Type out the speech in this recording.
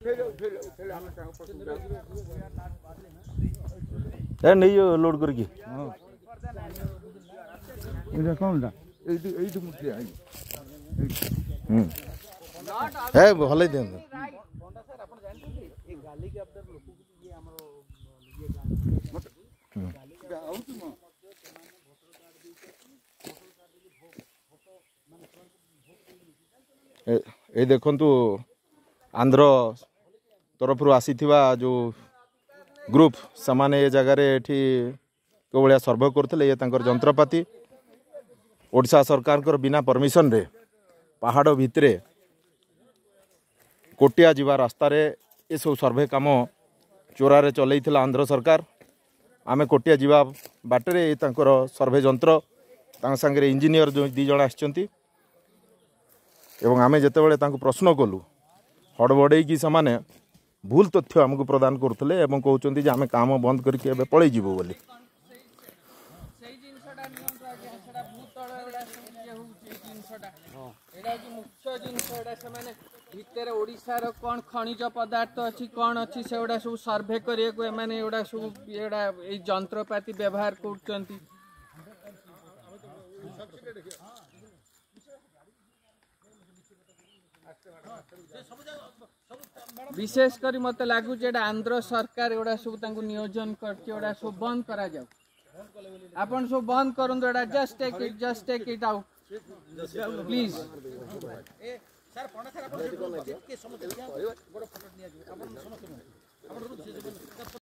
ए नहीं लोड करके है भले दियंतु ए देखंतु आंध्र तरफ आसी जो ग्रुप सामाने ये जगार एठी को भाया सर्वे करते ये जंत्रपाति ओडिशा सरकार कर बिना परमिशन रे पहाड़ भितरे कोटिया जीवा रास्ता रे ये सब सर्वे काम चोरारे चलई आंध्र सरकार आमे कोटिया जीवा बाटरे सर्वे जंत्र सांगे इंजीनियर जो दी जण आछंती एवं आमे जेतेबेले तांको प्रश्न कलु हड़बड़े कि से भूल तथ्य आमको प्रदान करते एवं कहते जे आमे काम बंद करके एबे पळै जीवो बोली भितर ओडिशार कौन खनिज पदार्थ अच्छी कौन अच्छी से गुड़ा सब सर्वे करिए माने एडा सब एडा ए जंत्रपाति व्यवहार करचंती विशेष करी मत लागू जेडा आंध्र सरकार एडा सब तांको नियोजन करके एडा सब बंद करा जाऊ आपण सब बंद करन एडा just take it out please sir पणा सर आपण के समझ बड़ फोटो निया आपण